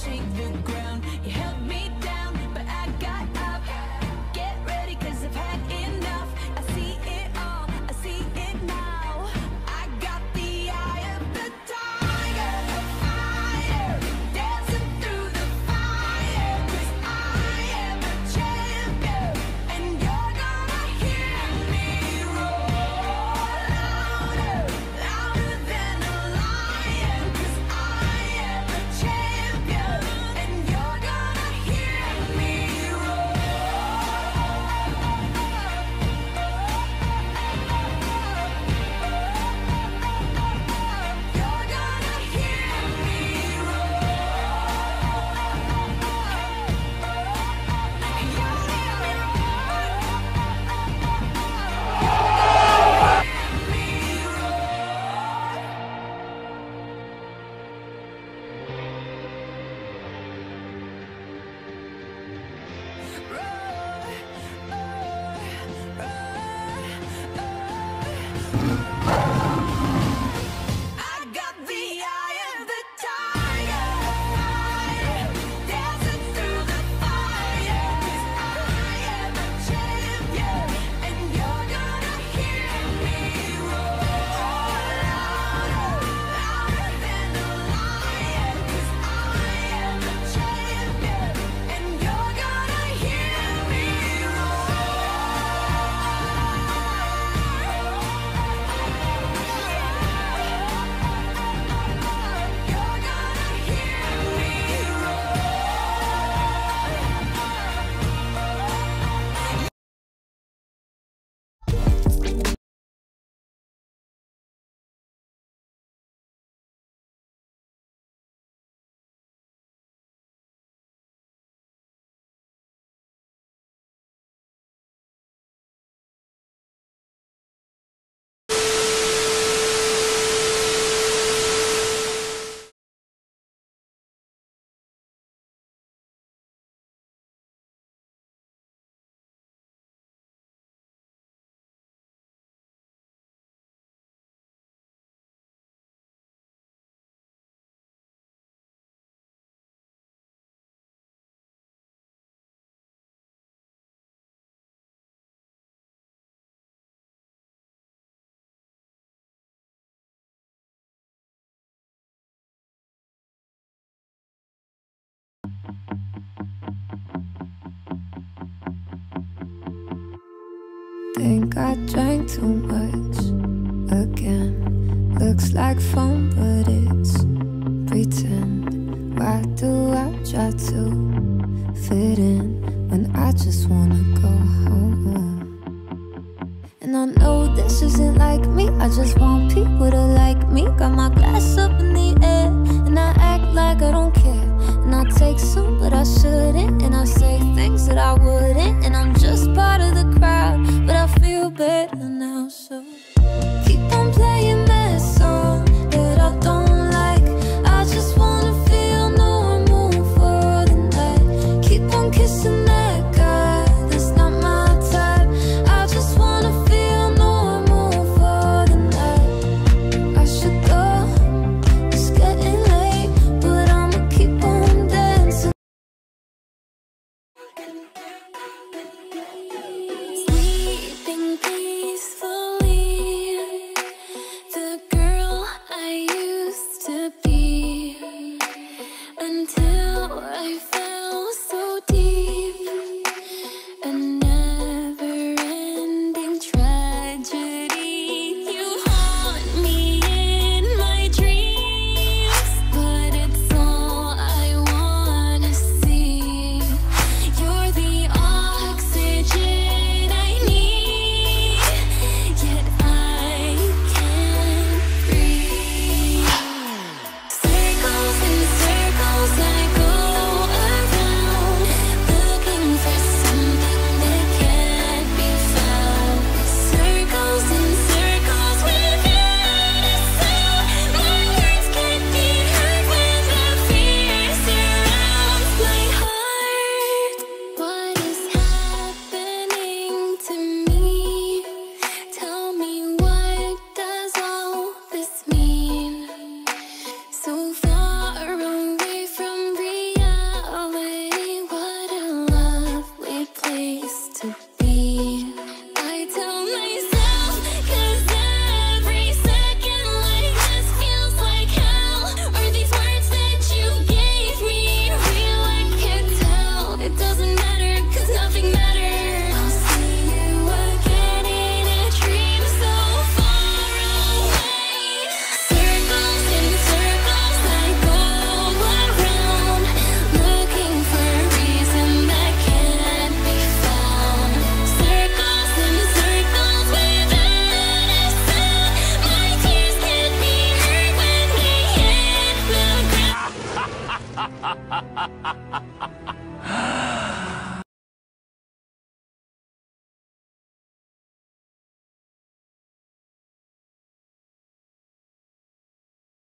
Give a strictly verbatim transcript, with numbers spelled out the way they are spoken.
shake the ground. You held me down, but I got up. Get ready, cause I've had enough. I see it all, I see it now. I got the eye of the tiger, the fire, dancing through the fire. Cause I am a champion, and you're gonna hear me roar louder, louder than a lion. Cause I am a champion, and you're gonna hear me roar. You're gonna hear me I got the eye of the tiger, fire, dancing through the fire. Cause I am a champion, and you're gonna hear me roar louder, louder than a lion. Cause I am a champion, and you're gonna hear me You're gonna hear me Think I drank too much again. Looks like fun, but it's pretend. Why do I try to fit in when I just wanna go home? And I know this isn't like me, I just want people to like me. Got my glass up in the air, and I act like I don't care. And I take some, but I shouldn't. And I say things that I wouldn't. And I'm just part of the crowd, but I feel better now. So keep on playing that song that I don't like. I just wanna feel normal for the night. Keep on kissing that guy, that's not my type. I just wanna feel normal for the night. I should go, it's getting late, but I'ma keep on dancing. Sleeping peacefully, the girl I used to be, until I fell so deep. A never-ending tragedy. You haunt me in my dreams, but it's all I wanna see. You're the oxygen I need, yet I can't breathe. Circles and circles I go